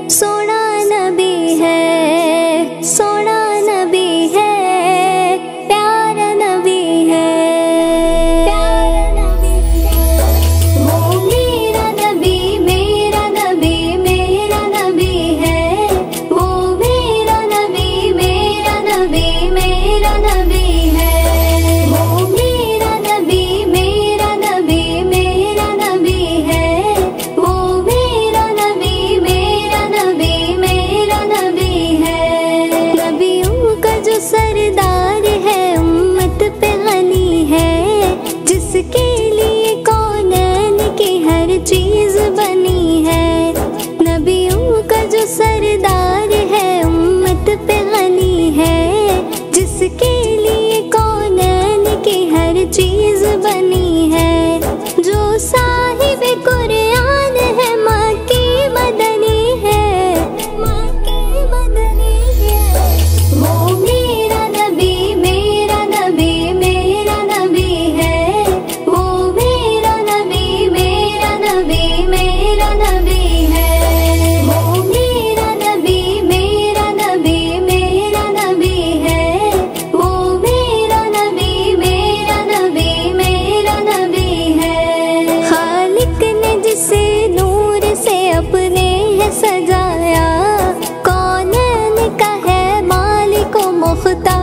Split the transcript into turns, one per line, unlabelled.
सोना नबी है, सोना नबी है, प्यारा नबी है, प्यारा नबी है। वो मेरा नबी, मेरा नबी, मेरा नबी है। वो मेरा नबी, मेरा नबी, मेरा नबी है। वो मेरा नबी, मेरा नबी, मेरा नबी है। वो मेरा नबी, मेरा नबी, मेरा नबी है। नबियों का जो सरदार है, उम्मत पे गनी है, जिसके लिए कौनैन की हर चीज बनी है। नबियों का जो सरदार है, उम्मत पे गनी है, जिसके लिए कौनैन की हर चीज बनी है। जो साहिब कुरान है, माँ की मदनी है, माँ की मदनी है। वो मेरा नबी, मेरा नबी, मेरा नबी है। वो मेरा नबी, मेरा नबी, मेरा नबी है। वो मेरा नबी, मेरा नबी, मेरा नबी है। वो मेरा नबी, मेरा नबी, मेरा नबी है। खालिक ने जिसे नूर से अपने है सजाया, कौनैन का है मालिक व मुख्तार।